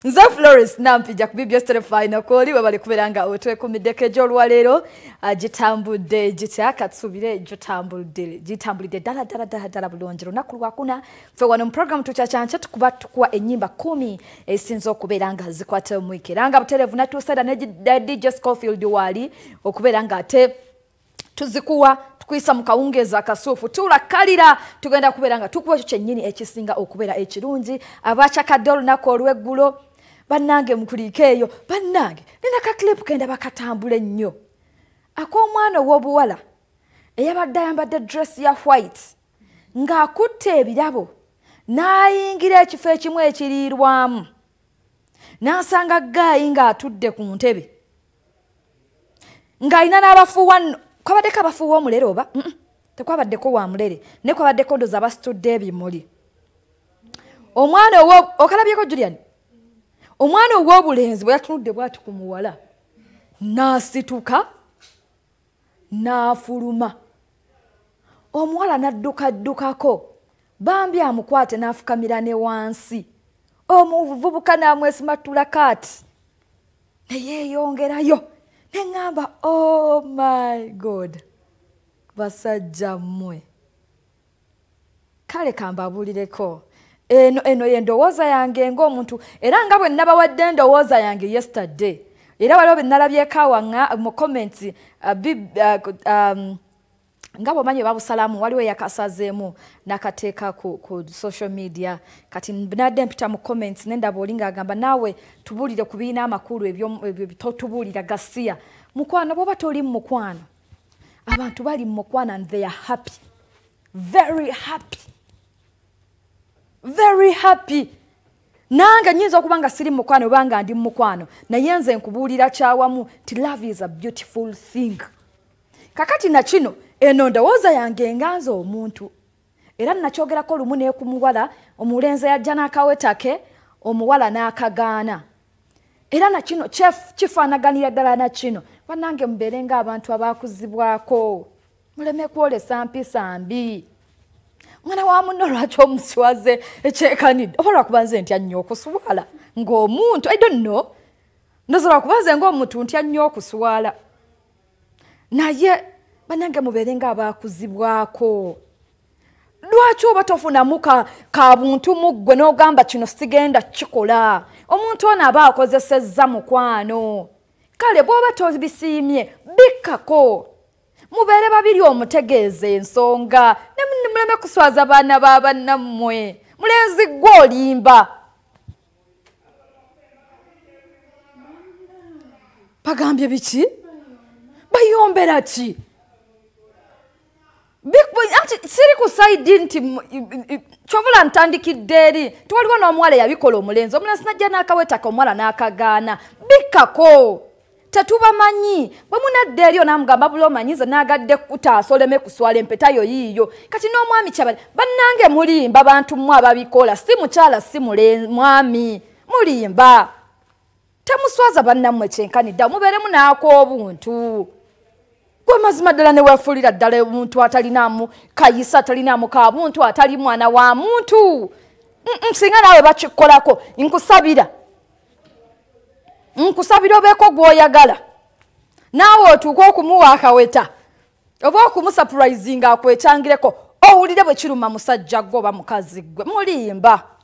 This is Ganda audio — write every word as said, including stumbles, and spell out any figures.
Nze Florence Nampijja ku B B S Terefayina koli bali kuberanga otwekumidde jolwa lero agitambudde gitya katsubire gitambudde gitambulidde dala dala dala dala bulonjero nakulwa kuna fe wano mu program tukyacyancha tukuba tukwa enyimba kumi esinzo okuberanga zikwate mu ikiranga buterevu natusera ne D J Scofield wali okuberanga ate tuzikuwa tukwisa mukawungeza akasufu tula kalira tugenda kuberanga tukuwa kyennyini ekisinga okubera ekirungi abacha kadol nako olweggulo bannange mukulikeeyo bannange nina ka clip kenda bakatambule nnyo akomwana w'obuwala eyabadde ayambadde dress ya white ng'akutte ebirabo n'ayingira ekifo ekimu ekiriirwamu n'asanga gaayi ng'atudde ku ntebe ng'alina n'abafuuwa kwabaddeko abafuuwa omulere oba mm -mm. tekwabaddeko wa mulere ne kwabaddeko ndoza abasitudde ebimuli omwana owo okalabyeko Julian omwana ow'obulenzi bwe yatunudde bw'ati ku muwala n'asituka n'afuluma omuwala n'addukaddukako bambi amukwate n'afukamira ne wansi omuvubuka n'amwesimatula kaati ne yeeyongerayo ne ŋŋamba oh my god basajja mmwe kale kambabuulireko eno eno yendowooza yange ng'omuntu era nga bwe nabawadde endowooza yange yesterday era waliwo bennalabyeko awanga mu comments uh, uh, um, nga bwomanyi babusalamu waliwo yakasazeemu nakateeka ku, ku social media kati nadde mpita mu comments nendaba oli ng'agamba naawe tubuulire ku biina amakulu ebyo totubuulira gasiya mukwano bwoba toli mu mukwano abantu bali mu mukwano and they are happy very happy very happy nanga nyinza okuba nga siri mukwano banga ndi mukwano naye nze nkubuulira kyawamu ti love is a beautiful thing kakati na kino eno ndowooza yange nganza omuntu era nakyogerako lumu ne ku muwala omulenzi yajja n'akawetake omuwala n'akagaana era na kino chef kifaanaganira ddala na kino bannange mubeere ng'abantu abaakuzibwako muleme kwolesa mpisa mbi mwana wa munno lwaki omuswaze ekyekanidde oba lwakuba nze ntya nnyo okuswala ng'omuntu I don't know ndoza lwakuba nze ng'omuntu ntya nnyo okuswala naye bannange mubeere ng'abaakuzibwako lwaki oba tofunamu ka buntu mu ggwe n'ogamba kino sigenda kikola omuntu ono aba akozesezza mukwano kale bw'oba tobisiimye bikkako mubeere babiri omutegeeza ensonga ne muleme kuswaza baana ba bannammwe mulenzi gwe olimba bagambye biki bayombera ki siri ku saidi nti kyovula ntandikidde eri tiwaliwo n'omuwala yabikola omulenzi omulenzi najja n'akawetaka omuwala n'akagaana bikkako tetubamanyi bwe munadde eri onamugamba bula omanyize n'agadde kutaasa oleme kuswala empetayo yiiyo kati n'omwami kyabali bannange mulimba bantu mmwe ababikola si mukyala si mwami mulimba temuswaza bannammwe kyenkanidda mubeeremu n'ak'obuntu gwe mazima ddala ne weefuulira ddala omuntu atalinamu kayisa atalinamu ka muntu atali mwana wa muntu singa naawe bakikolako nkusabira nkusabira obeeko gw'oyagala naawe otuuka okumuwa akaweta oba okumusapurayizinga akwekyangireko owulire bwe kiruma musajja gwe oba mukazi gwe mulimba